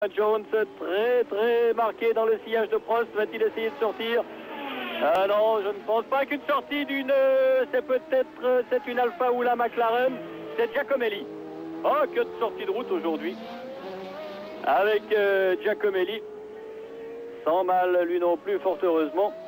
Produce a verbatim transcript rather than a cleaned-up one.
Jones, très très marqué dans le sillage de Prost, va-t-il essayer de sortir? Ah non, je ne pense pas qu'une sortie d'une... C'est peut-être... C'est une Alpha ou la McLaren, c'est Giacomelli. Oh, que de sortie de route aujourd'hui. Avec euh, Giacomelli. Sans mal lui non plus, fort heureusement.